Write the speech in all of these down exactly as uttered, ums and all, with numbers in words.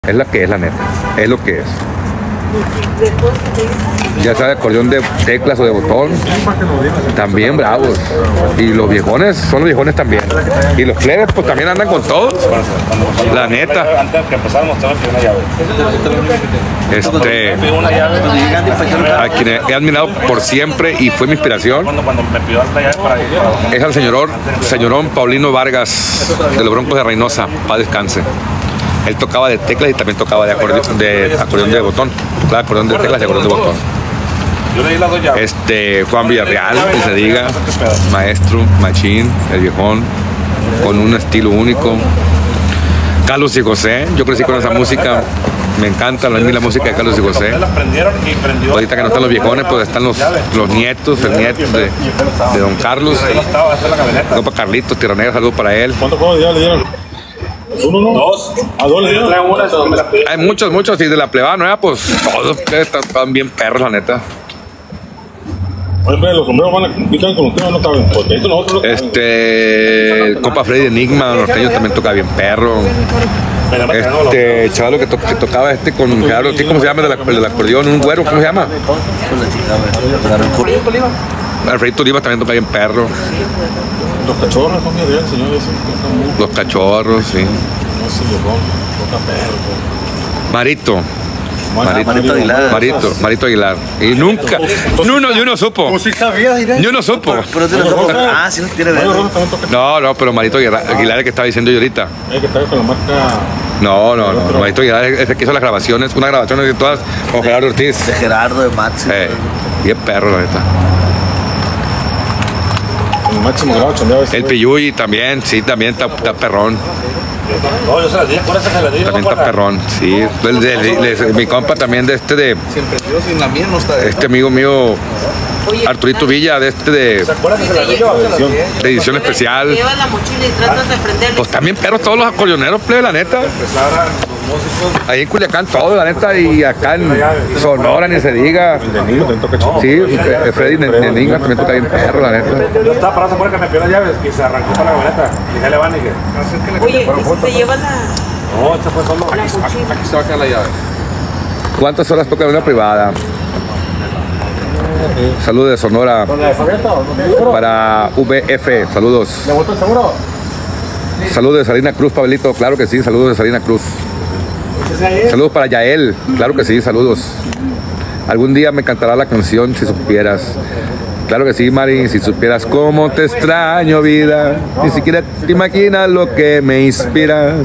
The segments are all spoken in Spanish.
Es la que es, la neta. Es lo que es. Ya sea de acordeón de teclas o de botón, también bravos. Y los viejones son los viejones también. Y los plebes pues también andan con todos. La neta. Antes que empezáramos tengo que una llave. Este, a quien he admirado por siempre y fue mi inspiración es al señorón, señorón Paulino Vargas de los Broncos de Reynosa, paz descanse. Él tocaba de teclas y también tocaba de acordeón de, acordeón de botón. Claro, acordeón de teclas y acordeón de botón. Este, Juan Villarreal, que se diga, maestro, machín, el viejón, con un estilo único. Carlos y José, yo crecí con esa música, me encanta la, la música de Carlos y José. Ahorita que no están los viejones, pues están los, los nietos, el nieto de, de don Carlos. Saludos para Carlitos, Tiranera, saludos para él. ¿Cuántos juegos ya le dieron? Uno, no. Dos. A dos le dieron. Hay muchos, muchos, y de la plebada nueva, pues todos están, están bien perros, la neta. Oye, los sombreros van a picar con ustedes, no caben. Porque nosotros no caben. Este, el compa Freddy Enigma, norteño, también toca bien perro. Este, chaval que, to, que tocaba este con Gerardo, ¿cómo se llama? Del, del acordeón, un güero, ¿cómo se llama? Alfredito Oliva también toca bien perro. Los cachorros, no me digan, señor. Los cachorros, sí. Marito. Marito, Marito Aguilar. Marito, Marito Aguilar. Y nunca, ni uno, ni uno supo. Ni uno supo. Pero tiene ah, sí, tiene verde. No, no, pero Marito Aguilar, Aguilar es el que estaba diciendo yo ahorita. Es que está con la marca. No, no, no. Marito Aguilar es el que hizo las grabaciones, unas grabaciones de todas con Gerardo Ortiz. De Gerardo, de Maxi. Eh, y es perro, la neta. El máximo grado chambeaba ese. El Piyuy también, sí, también está, está perrón. No, yo se las di, por eso se las di. También está perrón, sí. El de, de, de, mi compa también de este de. Siempre yo sin la mía no está. Este amigo mío, Arturito Villa, de este de. ¿Se acuerdan que se las di? De edición especial. Llevas la mochila y tratas de prender. Pues también perros todos los acordeoneros, plebe, la neta. Ahí en Culiacán todo, la neta, y acá en Sonora ni se diga. Sí, Freddy Nenigma también toca bien perro, la neta. Yo estaba parado afuera que me pidió las llaves y se arrancó para la camioneta. Y ya le van y que. Oye, ¿y si te llevas la, No, ese fue solo. la mochila? Aquí se va a quedar la llave. ¿Cuántas horas toca en una privada? Saludos de Sonora para V F, saludos. ¿Le botó el seguro? Saludos de Salina Cruz, Pablito, claro que sí, saludos de Salina Cruz. Saludos para Yael, claro que sí, saludos. Algún día me cantará la canción Si Supieras. Claro que sí, Mari, si supieras cómo te extraño, vida. Ni siquiera te imaginas lo que me inspiras.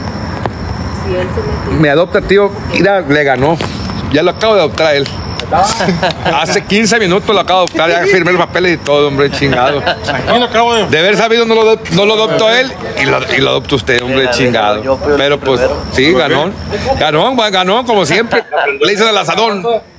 Me adopta, tío, mira, le ganó. Ya lo acabo de adoptar a él. Hace quince minutos lo acabo de adoptar, ya firmé los papeles y todo, hombre, chingado. De haber sabido no lo, no lo adoptó él y lo, y lo adoptó usted, hombre, chingado. Pero pues, sí, ganó. Ganó, ganó, como siempre. Le dicen al asadón.